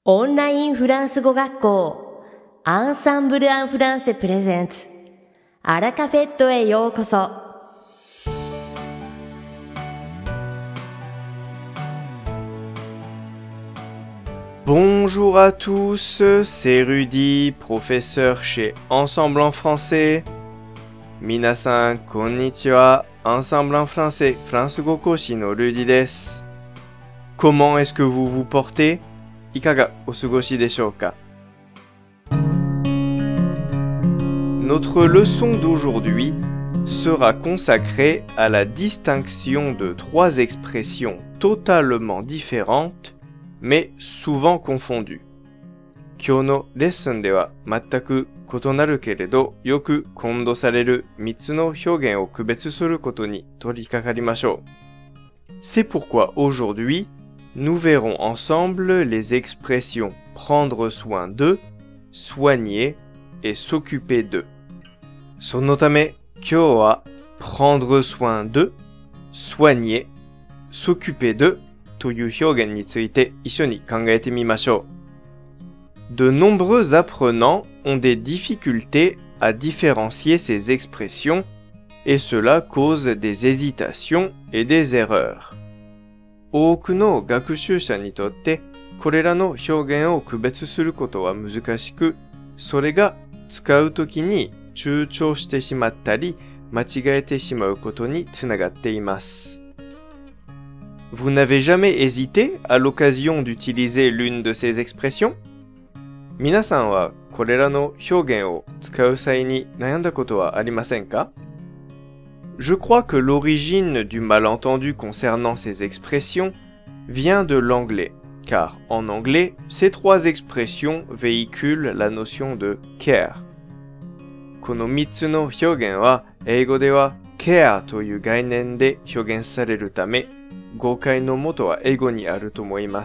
オンラインフランス語学校アンサンブル・アン・フランセプレゼンツアラカフェットへようこそ。 Bonjour à tous, c'est Rudy, professeur chez Ensemble en français. Minasan, konnichiwa, Ensemble en français, France go koshi no Rudy desu. Comment est-ce que vous vous portez? Ikaga osugoshi deshou ka? Notre leçon d'aujourd'hui sera consacrée à la distinction de trois expressions totalement différentes mais souvent confondues. Kyou no lesson de wa mattaku kotonaru keredo yoku kondo sareru mitsu no hyōgen o kubetsu suru koto ni torikakarimashou. C'est pourquoi aujourd'hui, nous verrons ensemble les expressions prendre soin de, soigner et s'occuper de. Sonotame, kyou wa prendre soin de, soigner, s'occuper de という表現について一緒に考えてみましょう。De nombreux apprenants ont des difficultés à différencier ces expressions et cela cause des hésitations et des erreurs. 多くの学習者にとってこれらの表現を区別することは難しく、それが使うときに躊躇してしまったり間違えてしまうことにつながっています。Vous n'avez jamais hésité à l'occasion d'utiliser l'une de ces expressions? 皆さんはこれらの表現を使う際に悩んだことはありませんか? Je crois que l'origine du malentendu concernant ces expressions vient de l'anglais, car en anglais, ces trois expressions véhiculent la notion de care. この3つの表現は英語では care という概念で表現されるため、誤解の元は英語にあると思います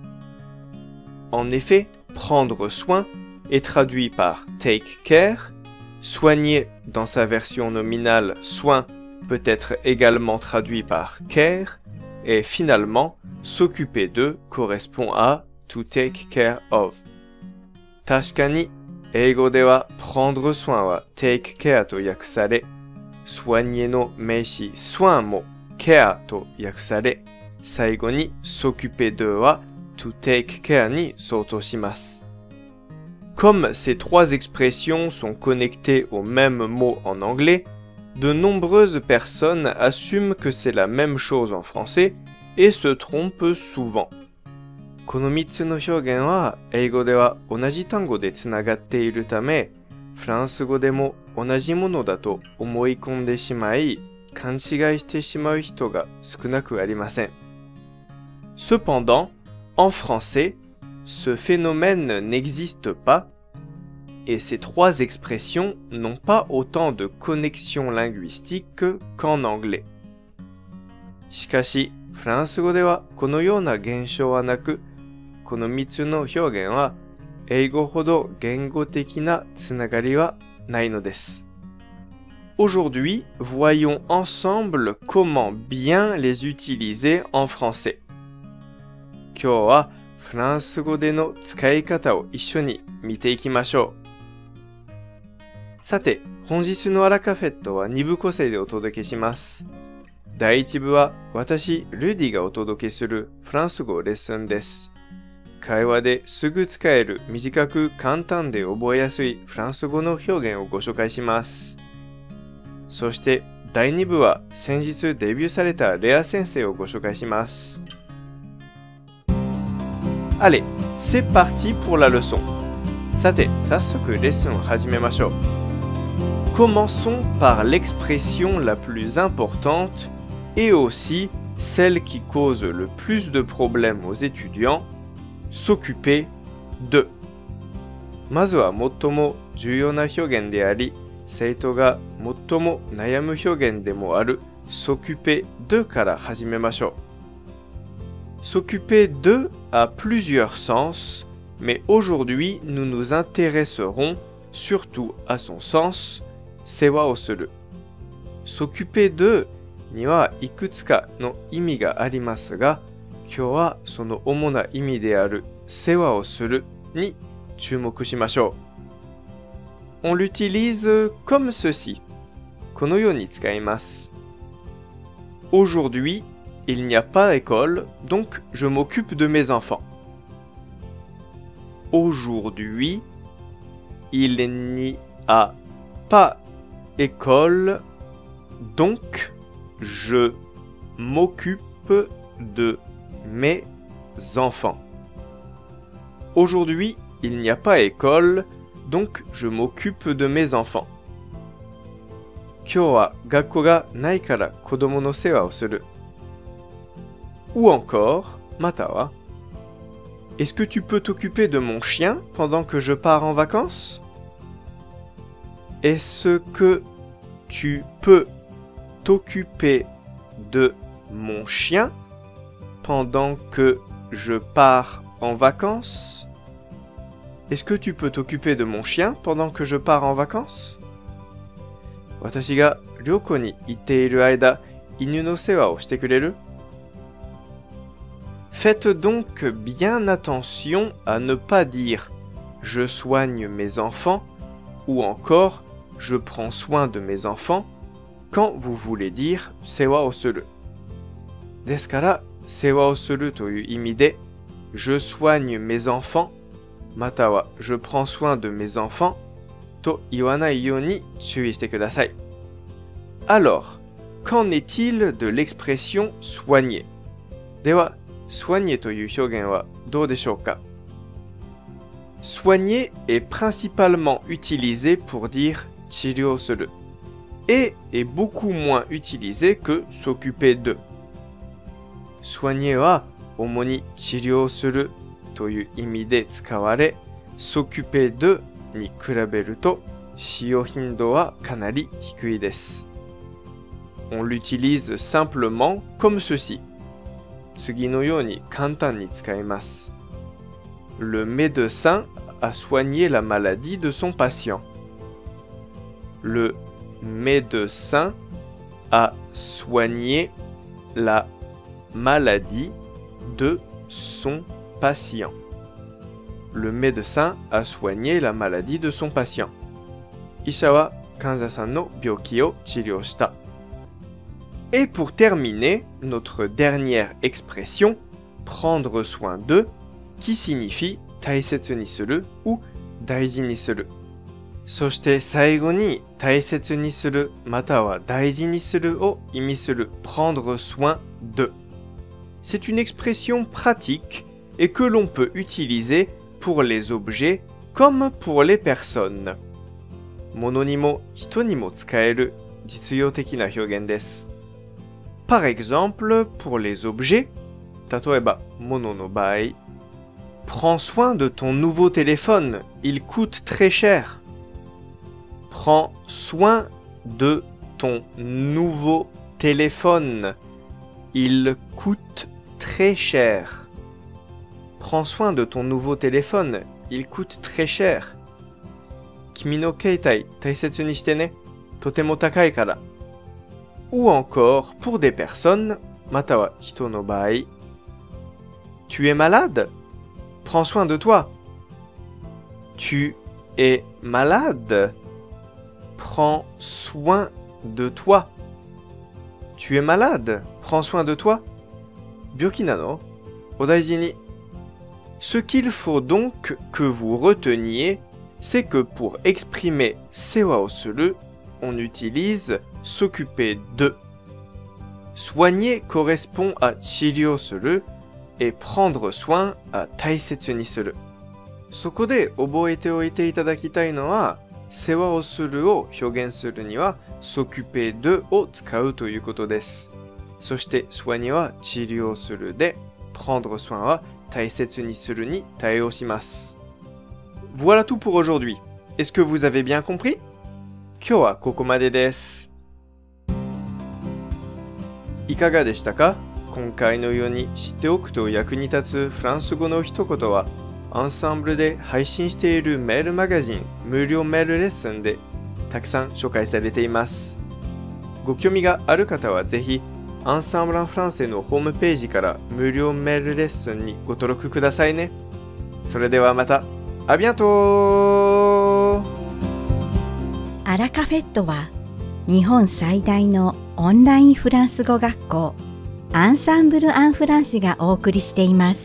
。En effet, prendre soin est traduit par take care, soigner dans sa version nominale soin peut être également traduit par care, et finalement, s'occuper de correspond à to take care of. 確かに、英語ではprendre soin は take care と訳され、soigner の名詞 soin もcare と訳され、最後に s'occuper de は to take care に相当します。Comme ces trois expressions sont connectées au même mot en anglais, de nombreuses personnes assument que c'est la même chose en français et se trompent souvent. この3つの表現は英語では同じ単語でつながっているため、フランス語でも同じものだと思い込んでしまい、勘違いしてしまう人が少なくありません。Cependant, en français, ce phénomène n'existe pas et ces trois expressions n'ont pas autant de connexion linguistique qu'en anglais. しかし、フランス語ではこのような現象はなく、この3つの表現は英語ほど言語的なつながりはないのです。Aujourd'hui, voyons ensemble comment bien les utiliser en français. 今日はフランス語での使い方を一緒に見ていきましょう。さて、本日のアラカフェットは2部構成でお届けします。第1部は私、ルディがお届けするフランス語レッスンです。会話ですぐ使える短く簡単で覚えやすいフランス語の表現をご紹介します。そして第2部は先日デビューされたレア先生をご紹介します。Allez, c'est parti pour la leçon. さて、早速レッスンを始めましょう。Commençons par l'expression la plus importante et aussi celle qui cause le plus de problèmes aux étudiants, s'occuper de. まずは最も重要な表現であり、生徒が最も悩む表現でもある s'occuper de から始めましょう。S'occuper de a plusieurs sens, mais aujourd'hui nous nous intéresserons surtout à son sens, 世話をする。s'occuper de にはいくつかの意味がありますが、今日はその主な意味である世話をするに注目しましょう。On l'utilise comme ceci. このように使います。Aujourd'hui, il n'y a pas école, donc je m'occupe de mes enfants. Aujourd'hui, il n'y a pas école, donc je m'occupe de mes enfants. Aujourd'hui, il n'y a pas école, donc je m'occupe de mes enfants. 今日は学校がないから子供の世話をする。Ou encore, または Est-ce que tu peux t'occuper de mon chien pendant que je pars en vacances? Est-ce que tu peux t'occuper de mon chien pendant que je pars en vacances? Est-ce que tu peux t'occuper de mon chien pendant que je pars en vacances? 私が旅行に行っている間、犬の世話をしてくれる? Faites donc bien attention à ne pas dire « je soigne mes enfants » ou encore « je prends soin de mes enfants » quand vous voulez dire «世話をする」。ですから、世話をするという意味で「je soigne mes enfants」または「je prends soin de mes enfants」と言わないように注意してください。Alors, qu'en est-il de l'expression soigner? では、soigner という表現はどうでしょうか? Soigner est principalement utilisé pour dire 治療する et est beaucoup moins utilisé que s'occuper de. Soigner は主に治療するという意味で使われ、s'occuper de に比べると使用頻度はかなり低いです。On l'utilise simplement comme ceci. 次のように簡単に使います。Le médecin a soigné la maladie de son patient. Le médecin a soigné la maladie de son patient. Le médecin a soigné la maladie de son patient. 医者は患者さんの病気を治療した。Et pour terminer, notre dernière expression, prendre soin de, qui signifie 大切にする ou 大事にする。そして最後に大切にするまたは大事にするを意味する prendre soin de. C'est une expression pratique et que l'on peut utiliser pour les objets comme pour les personnes. 物にも人にも使える実用的な表現です。Par exemple, pour les objets, 例えば物の場合、prends soin de ton nouveau téléphone, il coûte très cher. Prends soin de ton nouveau téléphone, il coûte très cher. Prends soin de ton nouveau téléphone, il coûte très cher. 君の携帯大切にしてね。とても高いから。Ou encore pour des personnes, または人の場合。Tu es malade? Prends soin de toi. Tu es malade? Prends soin de toi. Tu es malade? Prends soin de toi. 病気なの？お大事に。Ce qu'il faut donc que vous reteniez, c'est que pour exprimer 世話をする, on utilise s'occuper de. Soigner correspond à 治療する et prendre soin à 大切にする。そこで覚えておいていただきたいのは、世話をするを表現するには s'occuper de を使うということです。そして soigner は治療するで、prendre soin は大切にするに対応します。Voilà tout pour aujourd'hui. Est-ce que vous avez bien compris? 今日はここまでです。いかがでしたか？今回のように知っておくと役に立つフランス語の一言は、アンサンブルで配信しているメールマガジン無料メールレッスンでたくさん紹介されています。ご興味がある方はぜひ、アンサンブル・アン・フランセのホームページから無料メールレッスンにご登録くださいね。 それではまた。À bientôt! アラカフェットは日本最大のオンラインフランス語学校アンサンブル・アン・フランセがお送りしています。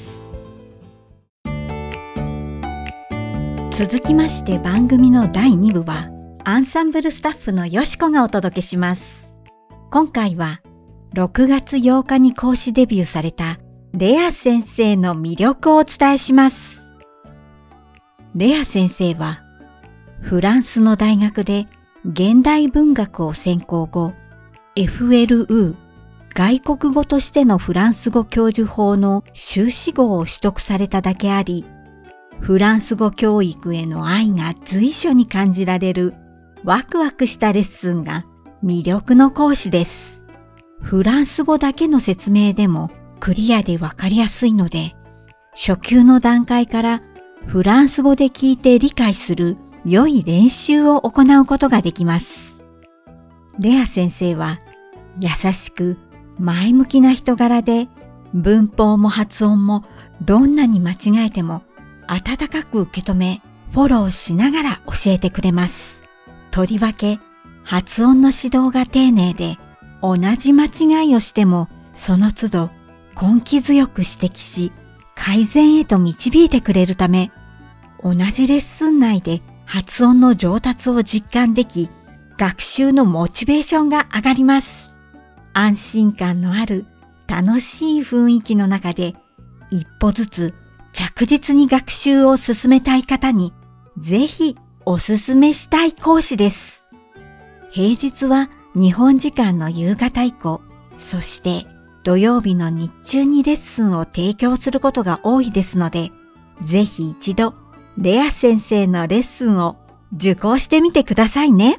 続きまして番組の第2部はアンサンブルスタッフのよしこがお届けします。今回は6月8日に講師デビューされたレア先生の魅力をお伝えします。レア先生はフランスの大学で現代文学を専攻後、FLU 外国語としてのフランス語教授法の修士号を取得されただけあり、フランス語教育への愛が随所に感じられるワクワクしたレッスンが魅力の講師です。フランス語だけの説明でもクリアでわかりやすいので、初級の段階からフランス語で聞いて理解する良い練習を行うことができます。レア先生は優しく前向きな人柄で、文法も発音もどんなに間違えても温かく受け止め、フォローしながら教えてくれます。とりわけ発音の指導が丁寧で、同じ間違いをしてもその都度根気強く指摘し、改善へと導いてくれるため、同じレッスン内で発音の上達を実感でき、学習のモチベーションが上がります。安心感のある楽しい雰囲気の中で、一歩ずつ着実に学習を進めたい方に、ぜひおすすめしたい講師です。平日は日本時間の夕方以降、そして土曜日の日中にレッスンを提供することが多いですので、ぜひ一度レア先生のレッスンを受講してみてくださいね。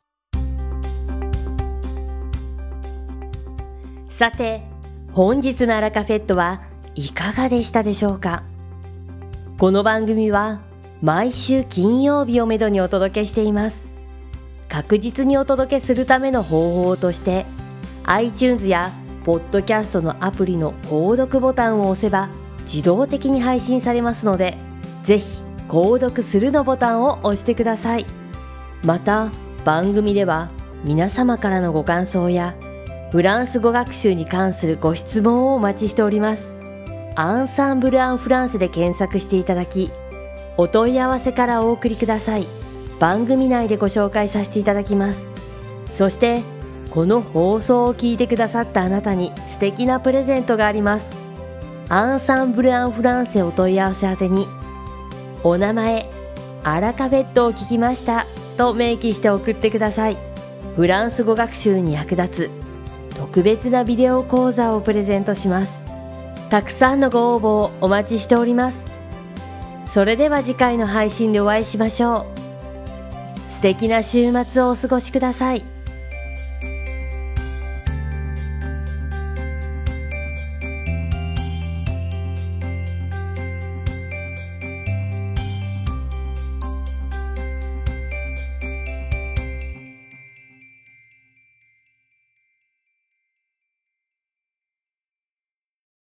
さて、本日のアラカフェットはいかがでしたでしょうか。この番組は毎週金曜日をめどにお届けしています。確実にお届けするための方法として、iTunes やポッドキャストのアプリの購読ボタンを押せば自動的に配信されますので、ぜひ購読するのボタンを押してください。また、番組では皆様からのご感想やフランス語学習に関するご質問をお待ちしております。アンサンブル・アン・フランセで検索していただき、お問い合わせからお送りください。番組内でご紹介させていただきます。そして、この放送を聞いてくださったあなたに素敵なプレゼントがあります。アンサンブル・アン・フランセお問い合わせ宛てに、お名前、アラカフェットを聞きましたと明記して送ってください。フランス語学習に役立つ特別なビデオ講座をプレゼントします。たくさんのご応募をお待ちしております。それでは次回の配信でお会いしましょう。素敵な週末をお過ごしください。